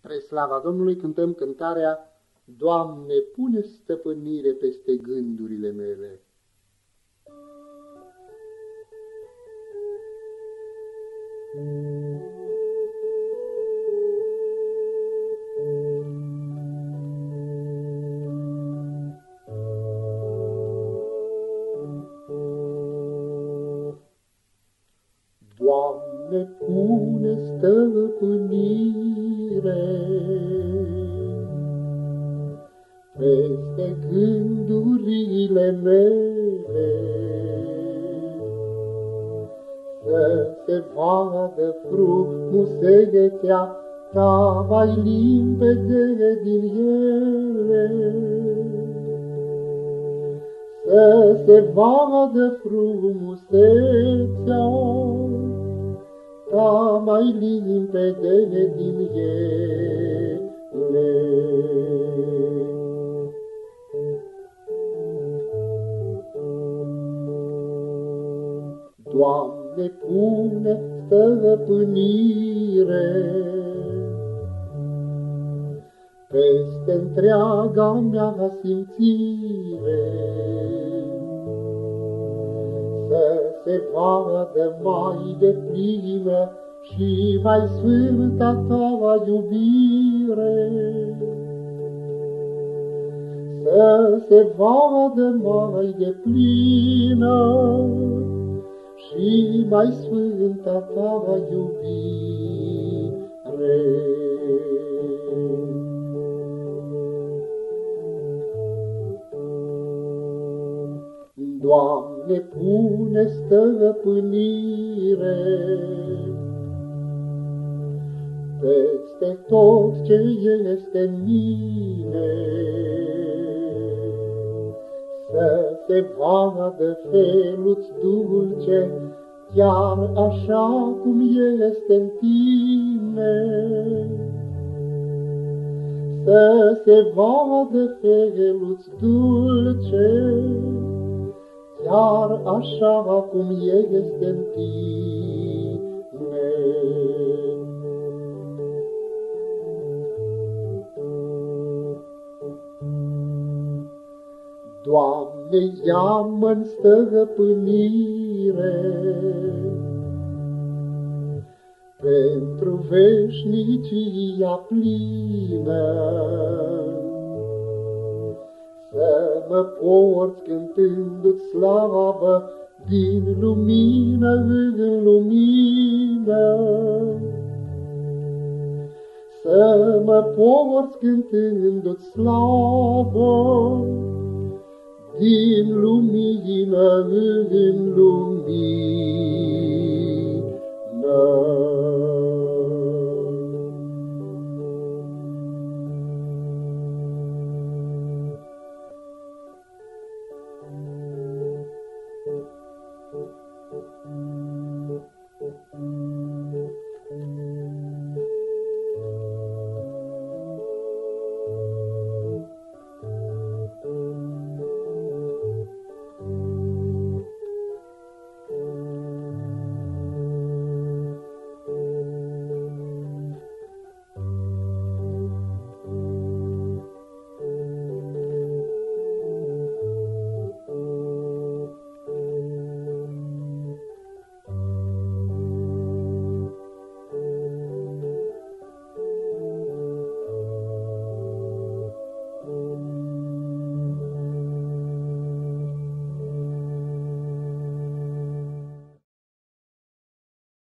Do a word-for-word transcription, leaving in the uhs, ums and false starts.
Spre slava Domnului cântăm cântarea Doamne, pune stăpânire peste gândurile mele. Doamne, pune stăpânire peste gândurile mele, să se vadă frumusețea Ta mai limpede din ele, să se vadă frumusețea Ta mai limpede din ele. Doamne, pune stăpânire peste întreaga mea simțire, să se vadă mai deplină și mai sfânta Ta iubire, să se vadă mai deplină și mai sfânta Ta iubire. Doamne, pune stăpânire peste tot ce este în mine, să se vadă felul-ți dulce, chiar așa cum este în Tine, să se vadă felul-ți dulce, chiar așa cum este în Tine. Doamne, ia-mă-n stăpânire pentru veșnicia plină, să mă porți cântându-ți slavă din lumină în lumină, să mă porți cântându-ți slavă din lumină în lumină.